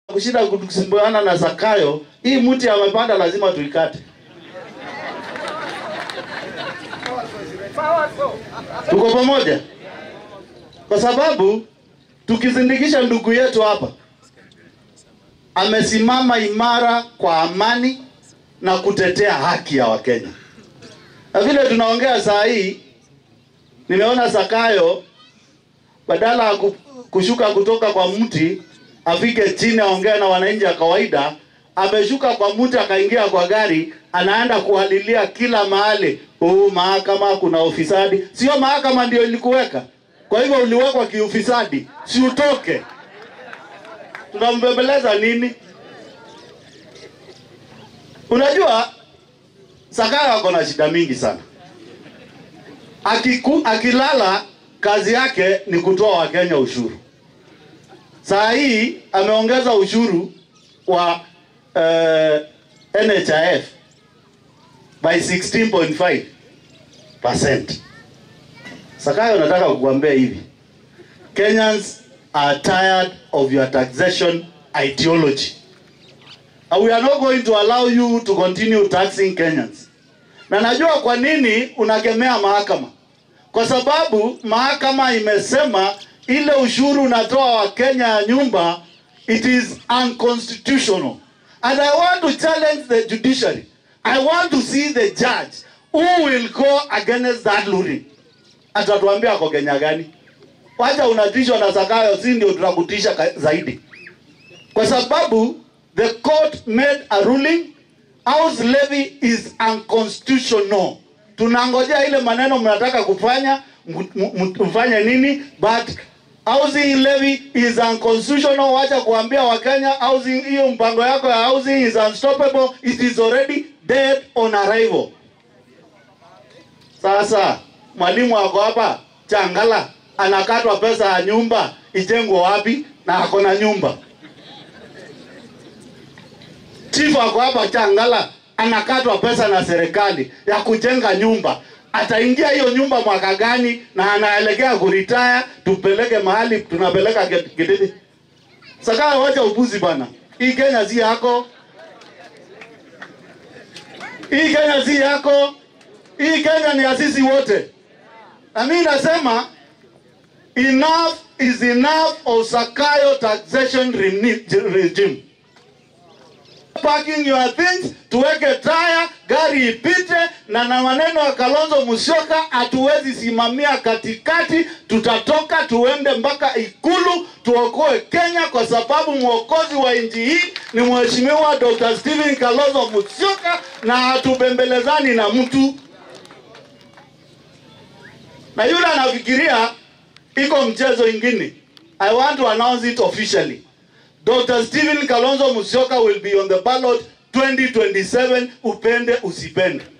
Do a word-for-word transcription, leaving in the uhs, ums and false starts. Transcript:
kushinda kusimbuana na Zakayo, hii mti ya umepanda lazima tuikate. Tuko pamoja? Kwa sababu tukizindikisha ndugu yetu hapa amesimama imara kwa amani na kutetea haki ya Wakenya. Na vile tunaongea saa hii, nimeona Zakayo badala kushuka kutoka kwa mti afike chini aongea na wananchi ya kawaida, ameshuka kwa mti akaingia kwa gari, anaenda kuhalilia kila mahali. Oh, mahakama kuna ufisadi. Sio mahakama ndio ilikuweka. Kwa hivyo uliwekwa kiufisadi, si utoke. Tunambembeleza nini? Unajua Zakayo ako na shida mingi sana. Akiku, akilala kazi yake ni kutoa Wakenya ushuru. Saa hii ameongeza ushuru wa uh, N H I F by sixteen point five percent. Zakayo nataka kukuambia hivi. Kenyans are tired of your taxation ideology. And we are not going to allow you to continue taxing Kenyans. Na najua kwa nini unakemea mahakama. Kwa sababu mahakama imesema ile ushuru unatoa wa Kenya ya nyumba, it is unconstitutional. And I want to challenge the judiciary. I want to see the judge who will go against that ruling. Atatuambia kwa Kenya gani? Wacha unatishwa na Zakayo, si ndio tutakutisha zaidi. Kwa sababu the court made a ruling, house levy is unconstitutional. Tunangojea ile maneno mnataka kufanya, mfanye nini? But housing levy is unconstitutional. Wacha kuambia Wakenya housing, hiyo mpango yako ya housing is unstoppable. It is already dead on arrival. Sasa mwalimu wako hapa Changala anakatwa pesa ya nyumba, ijengwe wapi na ako na nyumba? Chief wako hapa Changala anakatwa pesa na serikali ya kujenga nyumba. Ataingia hiyo nyumba mwaka gani na anaelekea kuretire, tupeleke mahali tunapeleka Gitidi? Zakayo, wacha upuzi bana. Hii Kenya si yako. Hii Kenya si yako. Hii Kenya ni asisi wote. Na mimi nasema enough is enough of Zakayo taxation regime. Parking your things, tuweke taya, gari ipite, na na maneno ya Kalonzo Musyoka hatuwezi simamia katikati. Tutatoka tuende mpaka Ikulu tuokoe Kenya, kwa sababu mwokozi wa nchi hii ni Mheshimiwa Doctor Stephen Kalonzo Musyoka, na hatubembelezani na mtu. Na yule anafikiria iko mchezo ingine, I want to announce it officially. Doctor Stephen Kalonzo Musyoka will be on the ballot twenty twenty-seven, upende usipende.